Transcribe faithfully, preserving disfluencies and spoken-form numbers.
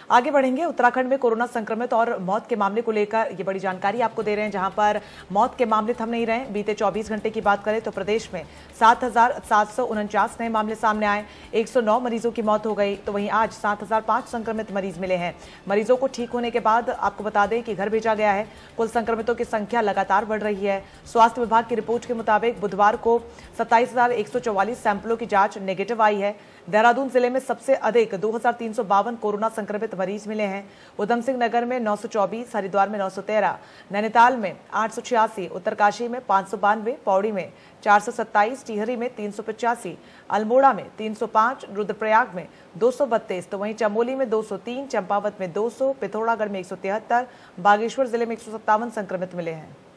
आगे बढ़ेंगे। उत्तराखंड में कोरोना संक्रमित और मौत के मामले को लेकर ये बड़ी जानकारी आपको दे रहे हैं, जहां पर मौत के मामले थम नहीं रहे। बीते चौबीस घंटे की बात करें तो प्रदेश में सात हजार सात सौ उनचास नए मामले सामने आए, एक सौ नौ मरीजों की मौत हो गई। तो वहीं आज सात हजार पांच संक्रमित मरीज मिले हैं। मरीजों को ठीक होने के बाद आपको बता दें कि घर भेजा गया है। कुल संक्रमितों की संख्या लगातार बढ़ रही है। स्वास्थ्य विभाग की रिपोर्ट के मुताबिक बुधवार को सत्ताईस हजार एक सौ चौवालीस सैंपलों की जांच नेगेटिव आई है। देहरादून जिले में सबसे अधिक दो हजार तीन सौ बावन कोरोना संक्रमित मरीज मिले हैं। उधम सिंह नगर में नौ सौ चौबीस, हरिद्वार में नौ सौ तेरह, नैनीताल में आठ सौ छियासी, उत्तरकाशी में पांच सौ बानवे, पौड़ी में चार सौ सत्ताईस, टिहरी में तीन सौ पचासी, अल्मोड़ा में तीन सौ पांच, रुद्रप्रयाग में दो सौ बत्तीस, तो वहीं चमोली में दो सौ तीन, चंपावत में दो सौ, पिथौरागढ़ में एक सौ तिहत्तर, बागेश्वर जिले में एक सौ सत्तावन संक्रमित मिले हैं।